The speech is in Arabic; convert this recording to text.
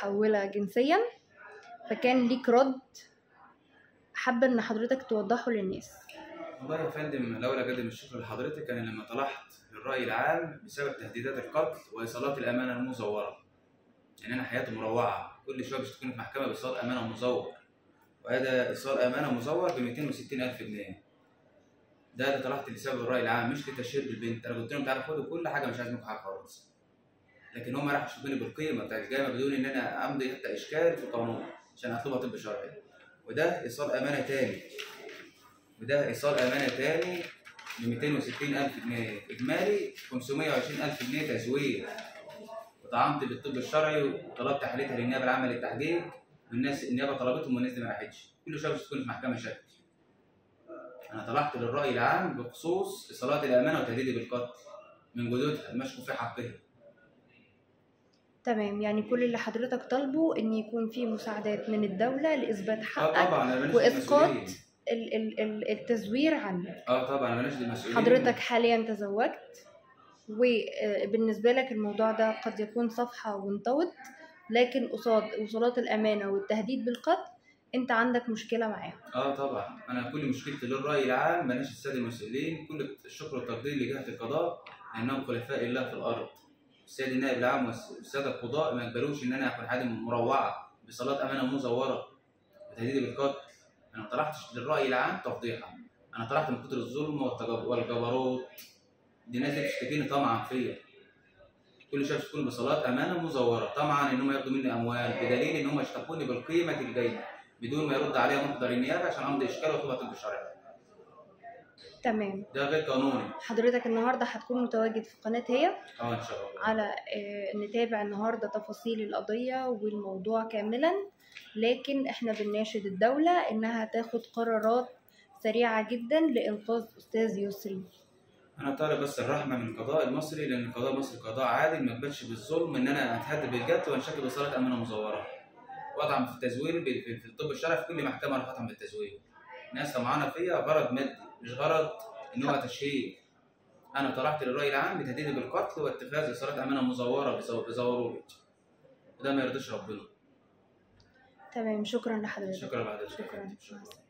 متحولة جنسيا، فكان ليك رد حابة ان حضرتك توضحه للناس. والله يا فندم، الأول أقدم الشكر لحضرتك. أنا لما طلعت للرأي العام بسبب تهديدات القتل وإيصالات الأمانة المزورة، يعني أنا حياتي مروعة، كل شوية بشتكوني في محكمة بإيصال أمانة مزور، وهذا إيصال أمانة مزور ب 260,000 جنيه. ده اللي طلعت لسبب الرأي العام، مش لتشهير بالبنت. أنا قلت لهم تعالوا خدوا كل حاجة، مش عايز منكم حاجة خالص، لكن هم راحوا يشوفوني بالقيمة بتاعت الجامعة بدون إن أنا أمضي حتى إشكال في القانون عشان أطلبها طب شرعي. وده إيصال أمانة تاني، ب 260,000 جنيه، إجمالي 520,000 جنيه تزوير. وطعنت بالطب الشرعي وطلبت تحليلها للنيابة العامة للتحقيق، والناس النيابة طلبتهم والناس دي ما راحتش، كل شوية بتكون في محكمة شكل. أنا طلعت للرأي العام بخصوص إيصالات الأمانة وتهديدي بالقتل من جدودها المشكو في حقها. تمام، يعني كل اللي حضرتك طالبه ان يكون في مساعدات من الدولة لإثبات حقك طبعا أنا وإسقاط التزوير عنك. طبعا أنا ماليش المسؤولين. حضرتك حاليا تزوجت، وبالنسبة لك الموضوع ده قد يكون صفحة وانطوت، لكن قصاد وصولات الأمانة والتهديد بالقتل انت عندك مشكلة معاهم. طبعا انا كل مشكلتي للرأي العام ماليش الساده المسؤولين. كل الشكر والتقدير لجهه القضاء لانهم خلفاء الله في الارض. السيد النائب العام والساده القضاء ما يقبلوش ان انا اكون حد مروعه بصلاه امانه مزوره وتهديدي بالقتل. انا ما طلعتش للرأي العام تفضيحا، انا طلعت من كتر الظلم والجبروت. دي ناس بتشتكيني طمعا فيا، كل شويه بتكون بصلاه امانه مزوره، طمعا ان هم ياخدوا مني اموال، بدليل ان هم اشتكوني بالقيمه الجيده بدون ما يرد عليها محضر النيابه عشان امضي اشكال واطلبها طب شرعي. تمام، ده غير قانوني. حضرتك النهارده هتكون متواجد في قناة هي ان شاء الله على نتابع النهارده تفاصيل القضية والموضوع كاملا، لكن احنا بنناشد الدولة انها تاخد قرارات سريعة جدا لإنقاذ أستاذ يسري. انا طالب بس الرحمه من القضاء المصري، لان القضاء المصري قضاء عادل ما يقبلش بالظلم ان انا اتهدد بالقتل وانشكل بصلاه امانه مزوره واطعن في التزوير في الطب الشرعي. في كل محكمه راح اطعن بالتزوير. ناس طمعانه فيا غرض مادي، مش غرض ان هو تشهير. انا طلعت للراي العام بتهديدي بالقتل واتخاذ صلاه امانه مزوره بزوروري، وده ما يرضيش ربنا. تمام، شكرا لحضرتك. شكرا لحضرتك. شكرا.